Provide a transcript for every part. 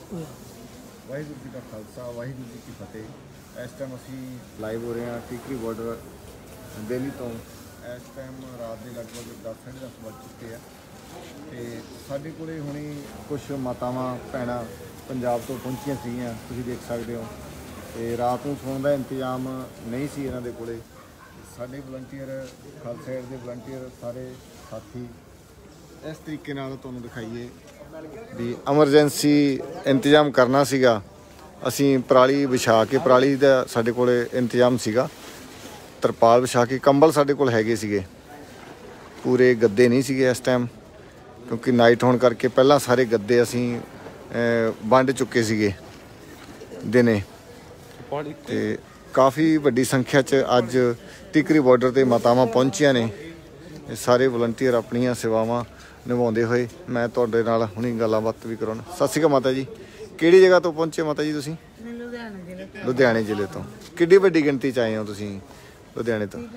वाहिगुरू जी का खालसा वाहिगुरू जी की फतेह। इस टाइम असी लाइव हो रहे हैं टीकरी बॉर्डर दिल्ली तो। इस टाइम रात के लगभग 10 साढ़े 10 बज चुके हैं तो साढ़े को हुणे कुछ मातावां भैणां पंजाब तो पहुंचियां सीगियां, तुसीं देख सकते हो। तो रात को सोने का इंतजाम नहीं सी इन्हां दे कोले। साडे वलंटीयर खालसा एड के वलंटीयर सारे साथी इस तरीके नाल तुहानूं दिखाइए भी एमरजेंसी इंतजाम करना सीगा। असीं पराली विछा के, पराली दा साडे कोले इंतजाम सीगा, तरपाल विछा के, कंबल साडे कोल हैगे सीगे, पूरे गद्दे नहीं सीगे इस टाइम क्योंकि नाइट होने करके पहलां सारे गद्दे असीं वंड चुके सीगे दिने। ते काफ़ी वड्डी संख्या च अज टिकरी बॉर्डर ते मातावां पहुंचियां ने। सारे वलंटीयर अपनियां सेवावां निभाउंदे होए मैं तुहाडे नाल हुणी गल्लांबात भी कराउणा। सत श्री अकाल माता जी, किहड़ी जगह तो पहुंचे माता जी तुसीं? लुधियाणे जिले तो। किड्डी वड्डी गिणती च आए हो तुसीं लुधियाणे तो?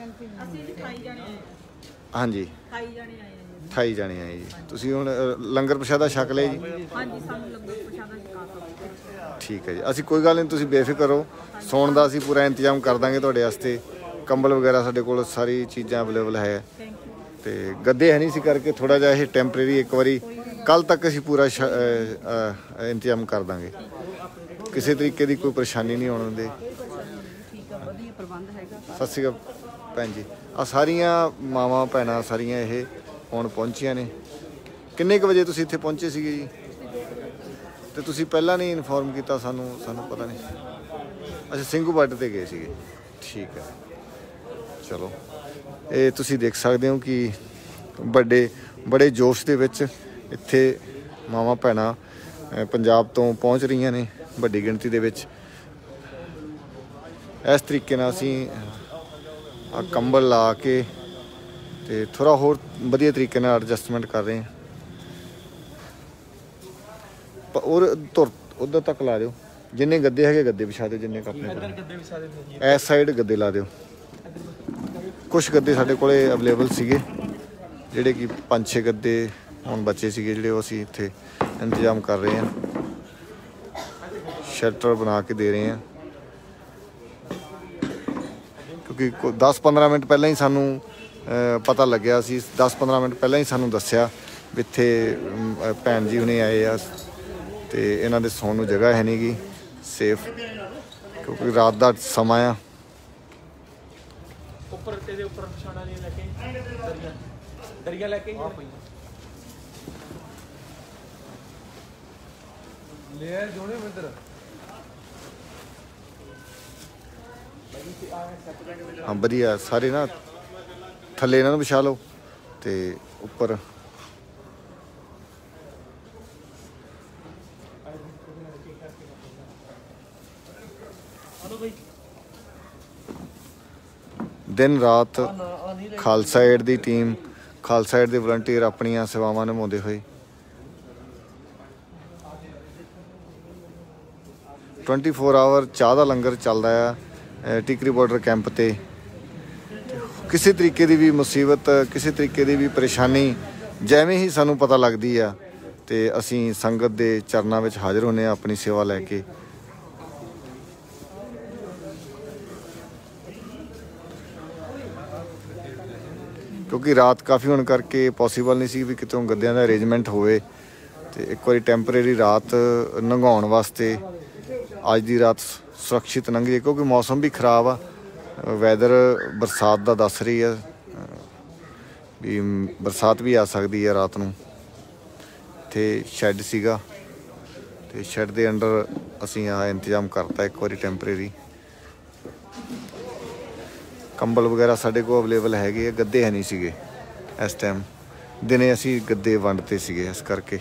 हाँ जी 28 जाने आए जी। तुसीं हुण लंगर प्रशादा छक लिया जी? ठीक है जी, असीं कोई गल नहीं, तुसीं बेफिक्र रहो, सौण दा असीं पूरा इंतजाम कर दांगे तुहाडे वास्ते। कंबल वगैरह साडे कोल सारी चीज़ां अवेलेबल है। तो गद्दे है नहीं सी करके थोड़ा जिहा ये टैंपरेरी एक बारी कल तक असीं पूरा इंतजाम कर देंगे, किसी तरीके की कोई परेशानी नहीं होने दे। सत श्री अकाल भैन जी, आ सारियां मावां भैणां सारियां ये हुण पहुंचियां ने। किन्ने बजे तुसीं इत्थे पहुंचे सीगे जी? तो तुसीं पहलां नहीं इनफॉर्म किया सानू? सानू पता नहीं। अच्छा, ਸਿੰਘੂ बार्डर ते गए सीगे, ठीक है। चलो ये तुसीं देख सकते हो कि बड़े जोश दे विच इत्थे मावां भैणां पंजाब तो पहुँच रही ने वड्डी गिणती दे विच। इस तरीके नाल असीं कंबल ला के ते थोड़ा होर वधिया तरीके नाल एडजस्टमेंट कर रहे हैं। और उधर तक ला दो, जिन्ने गद्दे है गद्दे विछा दो, जिन्ने अपने इस साइड गद्दे ला दो। कुछ गद्दे साढ़े कोले अवेलेबल सीगे, जिहड़े कि 5-6 गद्दे हुण बचे सीगे, जिहड़े असीं इत्थे इंतजाम कर रहे हैं, शेल्टर बना के दे रहे हैं। क्योंकि 10-15 मिनट पहले ही सानू पता लग्या सी, 10-15 मिनट पहले ही सानू दस्सिया भी इत्थे भैन जी हुणे आए आ ते इन्हां दे सौण नूं जगह है नहीं गी सेफ, क्योंकि रात का समा आ। हाँ वधिया, सारे ना थल्ले इन्हां नूं विछा लो ते उपर दिन रात खालसा एड की टीम, खालसा एड के वलंटीयर अपनियां सेवावां निभाउंदे होए 24 आवर चाह का लंगर चलदा है टिकरी बॉर्डर कैंप ते। किसी तरीके की भी मुसीबत, किसी तरीके की भी परेशानी जिवें ही सानू पता लगती है तो असीं संगत के चरणों में हाजिर होने अपनी सेवा लैके। क्योंकि रात काफ़ी होने करके पॉसीबल नहीं सी भी कितों गद्दियां का अरेंजमेंट होए, तो एक बार टैंपरेरी रात लंघाउण वास्ते अज की रात सुरक्षित लंघ जाए, क्योंकि मौसम भी खराब आ, वैदर बरसात का दस रही है भी बरसात भी आ सकती है रात नूं। इत्थे शैड सीगा ते शैड के अंडर असीं आ इंतजाम करता एक बारी टैंपरेरी। कंबल वगैरह साढ़े को अवेलेबल है, गद्दे है नहीं सीगे इस टाइम, दिने असी गद्दे वंडते सीगे इस करके।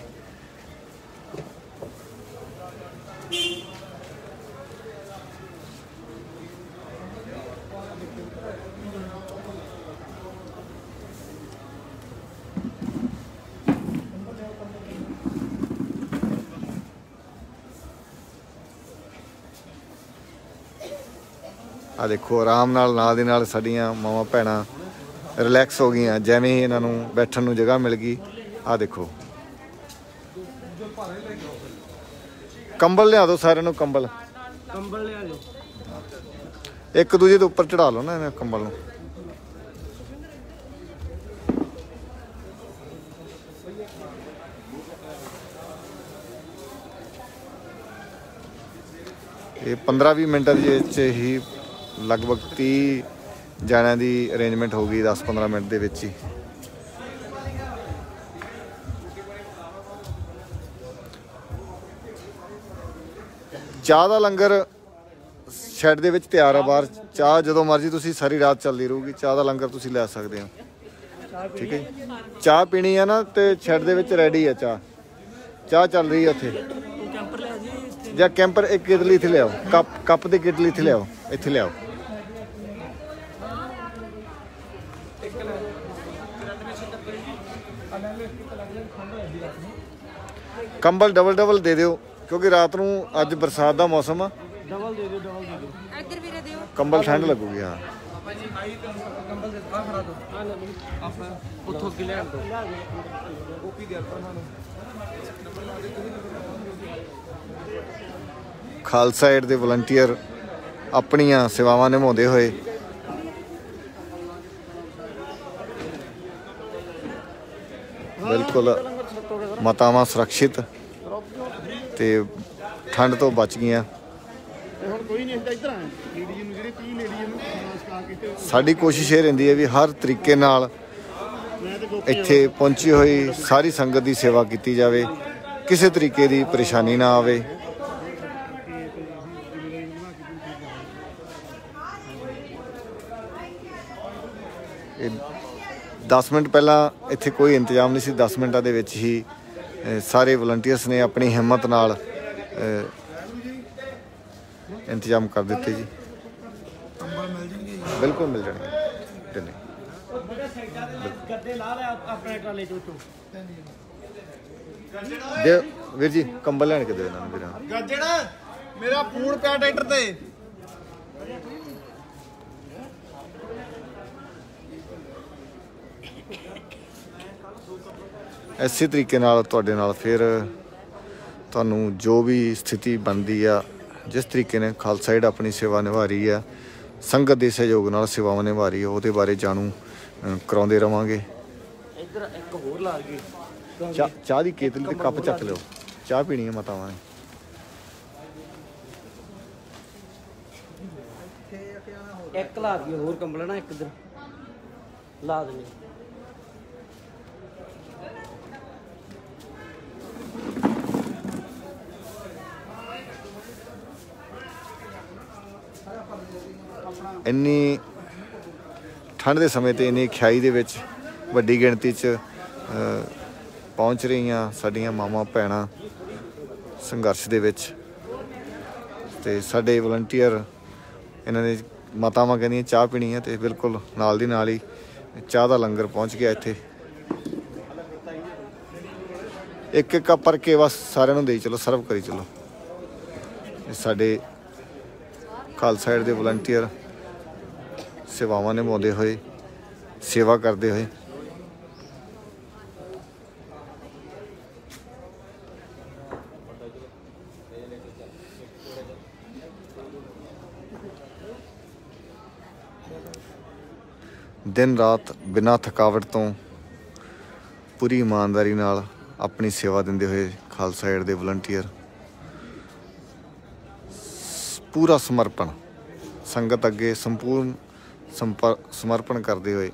आ देखो आराम नाल दी नाल साडियां मावां भैणां रिलैक्स हो गई, जिवें ही इन्हां नूं बैठण नूं जगह मिल गई। आ देखो कंबल लिया दो सारे नूं, कंबल कंबल लिया दो, एक दूजे के उपर चढ़ा लो ना इन्हें कंबल नूं। ये 15-20 मिनट ही लगभग 30 जाने की अरेंजमेंट हो गई, 10-15 मिनट के विच ही। चाह का लंगर शैड दे विच तैयार है बाहर। चाह जो मर्जी तुसी सारी रात चलती रहूगी, चाह का लंगर तुसी लै सकते हो। ठीक है, चाह पीनी है ना तो शैड दे विच रेडी है चाह, चाह चल रही है उत्थे। ਜਾਂ कैंपर एक केतली इत्थे लियाओ, कप की केतली इत्थे लियाओ, इत्थे लियाओ। कंबल डबल दे दिओ क्योंकि रात नूं अज बरसात का मौसम आ। डबल दे दो, डबल दे दो, इधर भी दे दियो, कंबल ठंड लगूगी। हाँ कंबल दे आ खड़ा दो, अपना उठो के ले दो, ओपी दे अपन ना खालसा एड के वलंटियर अपनियां सेवावां निभाउंदे होए बिल्कुल मातावां सुरक्षित ते ठंड तो बच गईयां। साडी कोशिश ये रहिंदी है भी हर तरीके नाल इत्थे पहुंची हुई सारी संगत की सेवा की जाए, किसी तरीके की परेशानी ना आवे। ये 10 मिनट पहला इत्थे कोई इंतजाम नहीं सी, 10 मिनटां दे विच ही सारे वलंटियर्स ने अपनी हिम्मत नाल इंतजाम कर दिते जी। बिल्कुल मिल जाएंगे। दे वीर जी कंबल लैण के दे इन्हां नूं वीर। मेरा फोन पिया ट्रैक्टर ते। इसी तरीके नाल तुहाडे नाल फिर तुहानूं जो भी स्थिति बनती है, जिस तरीके ने खालसा एड अपनी सेवा निभा रही है, संगत के सहयोग नाल सेवावां निभा रही है, वो बारे जानू कराउंदे रवांगे। चाह की केतली ते कप चक लिओ, चाह पीनी है मातावां ने। एक ला दियो होर कंबल ना, एक इधर ला दे। इन्नी ठंड के समय ते इन्नी खियाई दे विच वड्डी गिणती च पहुँच रही साडियां मावां भैणां संघर्ष दे विच। ते साडे वलंटियर इन्हां ने मातावां कहंदियां चाह पीनी है, तो बिल्कुल नाल दी नाल ही चाह का लंगर पहुँच गया इत्थे। एक एक कप भर के बस सारिਆਂ ਨੂੰ देई चलो, सर्व करी चलो। साडे खालसा एड दे वलंटियर सेवावां निभाउंदे होए, सेवा करते हुए दिन रात बिना थकावट तो पूरी ईमानदारी नाल अपनी सेवा दिंदे हुए खालसा एड दे वलंटियर पूरा समर्पण संगत अगे संपूर्ण समर्पण करते हुए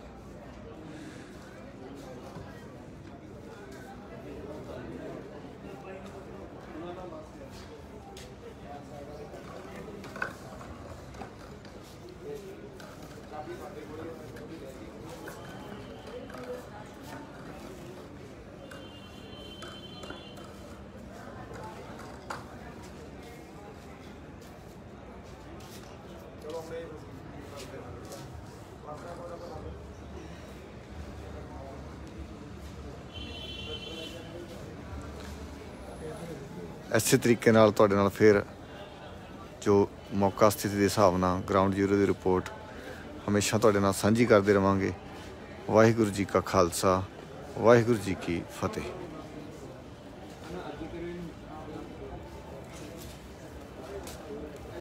इस तरीके नाल तुहाडे नाल फिर जो मौका स्थिति के हिसाब नाल ग्राउंड जीरो की रिपोर्ट हमेशा तुहाडे नाल सांझी करते रहांगे। वाहिगुरू जी का खालसा, वाहिगुरू जी की फतेह।